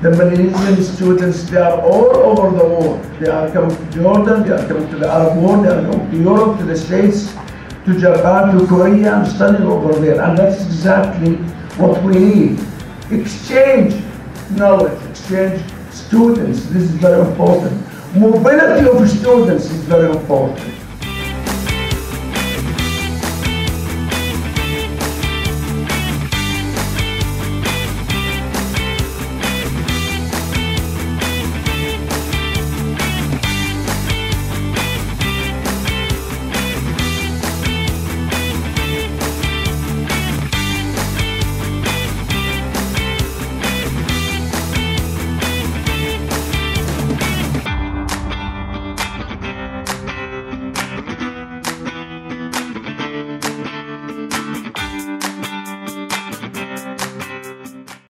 The Malaysian students, they are all over the world. They are coming to Jordan, they are coming to the Arab world, they are going to Europe, to the States, to Japan, to Korea, and studying over there. And that's exactly what we need. Exchange knowledge, exchange students. This is very important. Mobility of students is very important.